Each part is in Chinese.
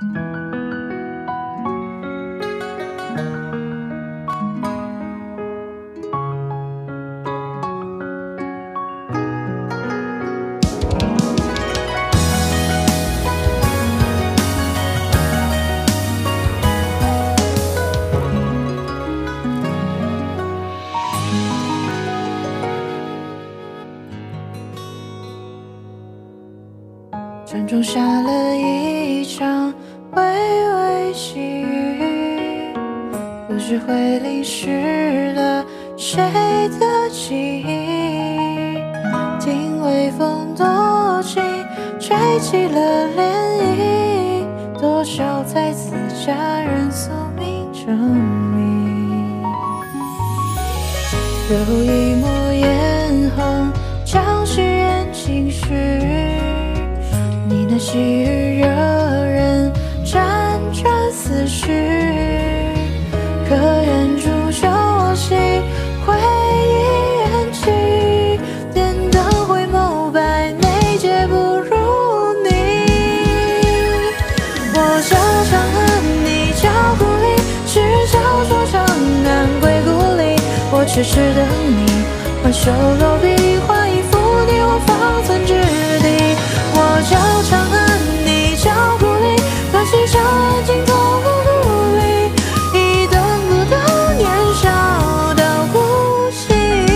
城中下了一场微微细雨，不知会淋湿了谁的记忆。听微风多情，吹起了涟漪，多少才子佳人宿命证明。有一抹眼红，将誓言情绪。你那细雨惹人辗转思绪，可愿煮酒我心，回忆缘起，点灯回眸，百媚皆不如你。我悄悄和你交故里，是小说长安归故里。我痴痴等你，挽袖落笔，画一幅你我方寸之地。我悄悄和你交故里，可惜长安尽头故里，已等不到年少的呼吸。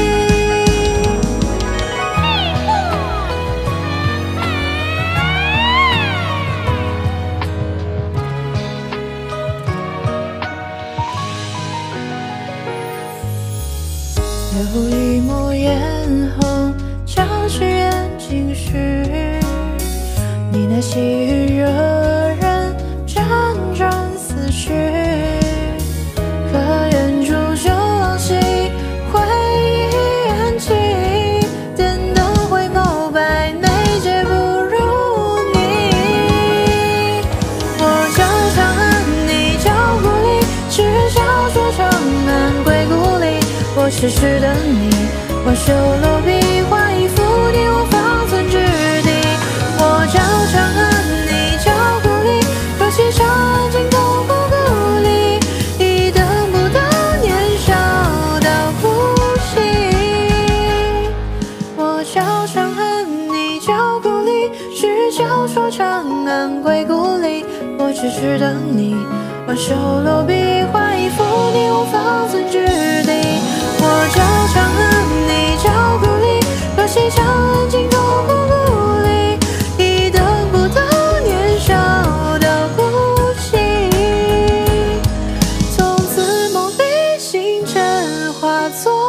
有一抹眼红，将誓言情绪。你那细雨惹人辗转思绪，可愿煮酒往昔，回忆缘起，点灯回眸，百媚皆不如你。我悄悄和你交故里，是小说长安归故里。我痴痴等你，挽袖落笔，画一幅你我方寸之地。我悄悄和你交故里，可惜长安尽头故里，已等不到年少的呼吸。我悄悄和你交故里，是小说长安归故里。我痴痴等你，挽袖落笔，画一幅你我方寸之地。我悄悄和你交故里，可惜长安尽头故里，已等不到年少的呼吸。从此梦里星辰化作